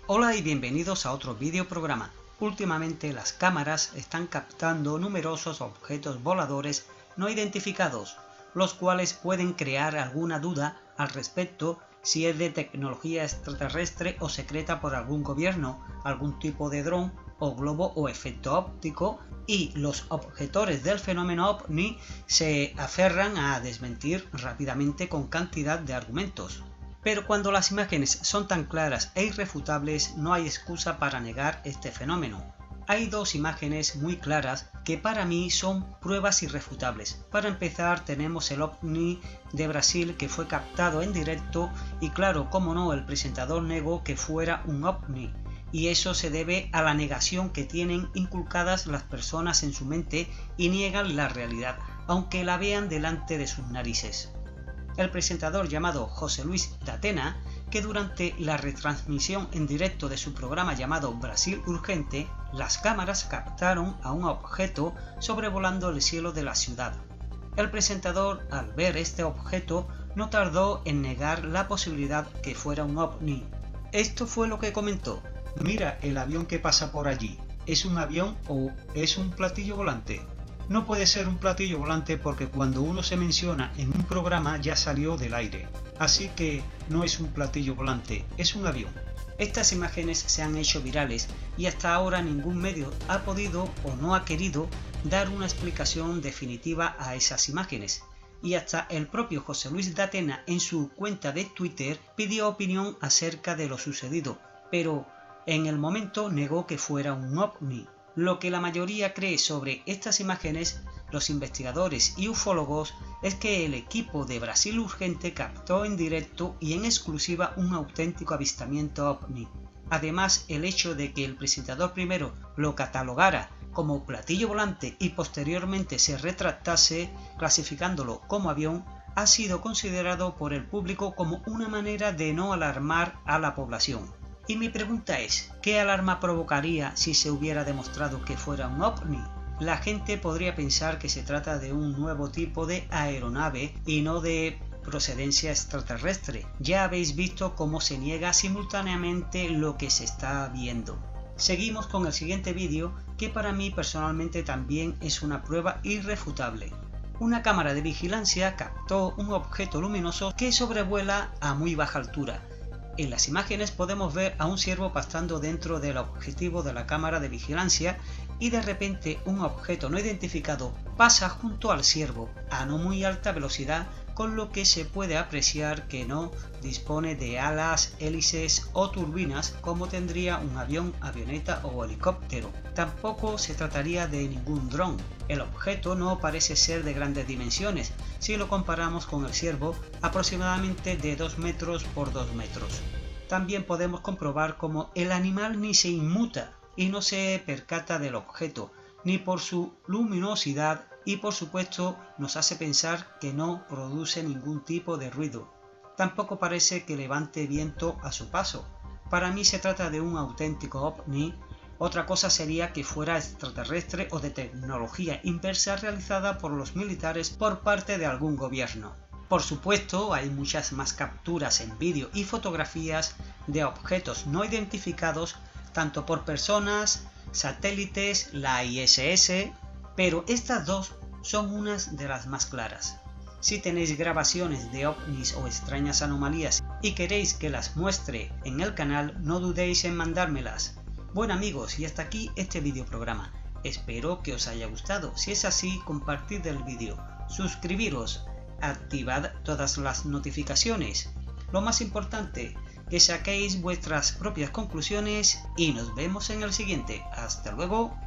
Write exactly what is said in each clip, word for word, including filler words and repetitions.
Hola y bienvenidos a otro video programa. Últimamente las cámaras están captando numerosos objetos voladores no identificados, los cuales pueden crear alguna duda al respecto si es de tecnología extraterrestre o secreta por algún gobierno, algún tipo de dron o globo o efecto óptico, y los objetores del fenómeno ovni se aferran a desmentir rápidamente con cantidad de argumentos. Pero cuando las imágenes son tan claras e irrefutables, no hay excusa para negar este fenómeno. Hay dos imágenes muy claras que para mí son pruebas irrefutables. Para empezar, tenemos el ovni de Brasil que fue captado en directo y claro, como no, el presentador negó que fuera un ovni. Y eso se debe a la negación que tienen inculcadas las personas en su mente y niegan la realidad, aunque la vean delante de sus narices. El presentador llamado José Luis Datena, que durante la retransmisión en directo de su programa llamado Brasil Urgente, las cámaras captaron a un objeto sobrevolando el cielo de la ciudad. El presentador, al ver este objeto, no tardó en negar la posibilidad que fuera un ovni. Esto fue lo que comentó: "Mira el avión que pasa por allí, ¿es un avión o es un platillo volante? No puede ser un platillo volante porque cuando uno se menciona en un programa ya salió del aire, así que no es un platillo volante, es un avión". Estas imágenes se han hecho virales y hasta ahora ningún medio ha podido o no ha querido dar una explicación definitiva a esas imágenes. Y hasta el propio José Luis Datena en su cuenta de Twitter pidió opinión acerca de lo sucedido, pero en el momento negó que fuera un ovni. Lo que la mayoría cree sobre estas imágenes, los investigadores y ufólogos, es que el equipo de Brasil Urgente captó en directo y en exclusiva un auténtico avistamiento ovni. Además, el hecho de que el presentador primero lo catalogara como platillo volante y posteriormente se retractase clasificándolo como avión, ha sido considerado por el público como una manera de no alarmar a la población. Y mi pregunta es, ¿qué alarma provocaría si se hubiera demostrado que fuera un ovni? La gente podría pensar que se trata de un nuevo tipo de aeronave y no de procedencia extraterrestre. Ya habéis visto cómo se niega simultáneamente lo que se está viendo. Seguimos con el siguiente vídeo, que para mí personalmente también es una prueba irrefutable. Una cámara de vigilancia captó un objeto luminoso que sobrevuela a muy baja altura. En las imágenes podemos ver a un ciervo pastando dentro del objetivo de la cámara de vigilancia y de repente un objeto no identificado pasa junto al ciervo a no muy alta velocidad, con lo que se puede apreciar que no dispone de alas, hélices o turbinas como tendría un avión, avioneta o helicóptero. Tampoco se trataría de ningún dron. El objeto no parece ser de grandes dimensiones si lo comparamos con el ciervo, aproximadamente de dos metros por dos metros. También podemos comprobar cómo el animal ni se inmuta y no se percata del objeto, ni por su luminosidad, y por supuesto nos hace pensar que no produce ningún tipo de ruido. Tampoco parece que levante viento a su paso. Para mí se trata de un auténtico ovni. Otra cosa sería que fuera extraterrestre o de tecnología inversa realizada por los militares por parte de algún gobierno. Por supuesto, hay muchas más capturas en vídeo y fotografías de objetos no identificados, tanto por personas, satélites, la I S S, pero estas dos son unas de las más claras. Si tenéis grabaciones de ovnis o extrañas anomalías y queréis que las muestre en el canal, no dudéis en mandármelas. Bueno amigos, y hasta aquí este video programa. Espero que os haya gustado. Si es así, compartid el vídeo, suscribiros, activad todas las notificaciones. Lo más importante, que saquéis vuestras propias conclusiones y nos vemos en el siguiente. Hasta luego.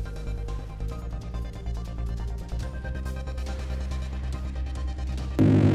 You